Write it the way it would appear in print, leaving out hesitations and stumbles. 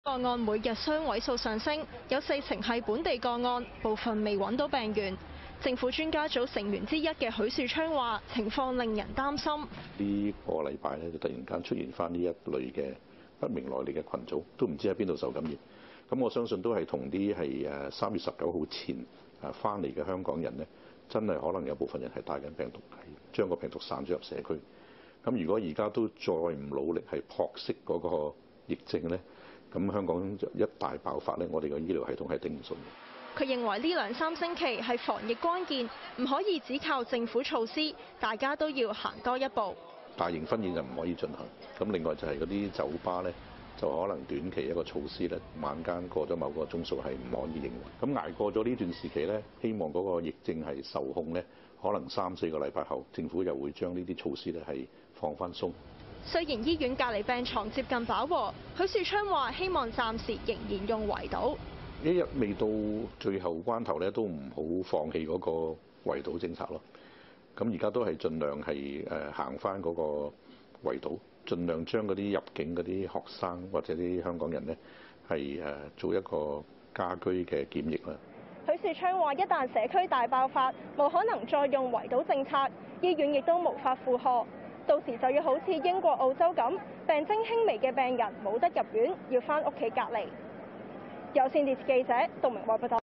個案每日雙位數上升，有40%係本地個案，部分未揾到病源。政府專家組成員之一嘅許樹昌話：情況令人擔心。 呢個禮拜咧就突然間出現翻呢一類嘅不明來歷嘅群組，都唔知喺邊度受感染。咁我相信都係同啲係3月19號前翻嚟嘅香港人呢，真係可能有部分人係帶緊病毒，係將個病毒散咗入社區。咁如果而家都再唔努力係撲熄嗰個疫症呢，咁香港一大爆發咧，我哋個醫療系統係頂唔順嘅。 佢認為呢2-3星期係防疫關鍵，唔可以只靠政府措施，大家都要行多一步。 大型婚宴就唔可以進行。咁另外就係嗰啲酒吧咧，就可能短期一個措施咧，晚間過咗某個鐘數係唔可以營運。咁捱過咗呢段時期咧，希望嗰個疫症係受控咧，可能3-4個禮拜後，政府又會將呢啲措施咧係放翻鬆。 雖然醫院隔離病床接近飽和，許樹昌話希望暫時仍然用圍堵。 一日未到最後關頭咧，都唔好放棄嗰個圍堵政策咯。咁而家都係盡量係行翻嗰個圍堵，盡量將嗰啲入境嗰啲學生或者啲香港人呢係做一個家居嘅檢疫啦。 許樹昌話：一旦社區大爆發，冇可能再用圍堵政策，醫院亦都無法負荷。到時就要好似英國、澳洲咁，病徵輕微嘅病人冇得入院，要翻屋企隔離。有線電視記者杜明慧報道。